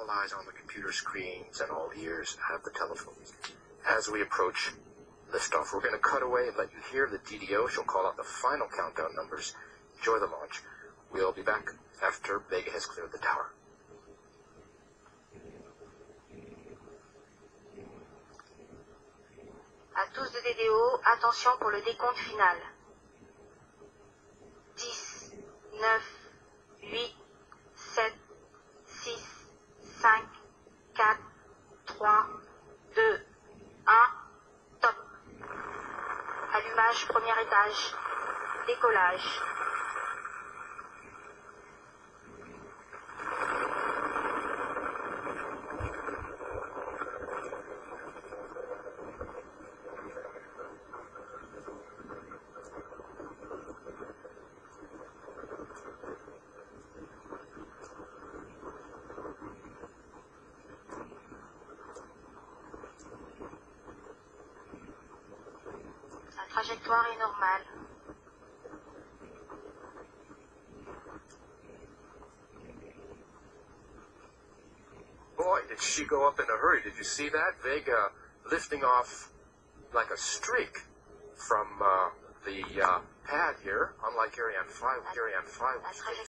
all eyes on the computer screens and all ears at the telephones. As we approach liftoff, we're going to cut away and let you hear the DDO. She'll call out the final countdown numbers. Enjoy the launch. We'll be back after Vega has cleared the tower. À tous de DDO, attention pour le décompte final. 10, 9, 8, 7, 6, 5, 4, 3, 2, 1, top. Allumage premier étage. Décollage. La trajectoire est normale. Boy, did she go up in a hurry. Did you see that? Vega lifting off like a streak from the pad here. Unlike Ariane 5,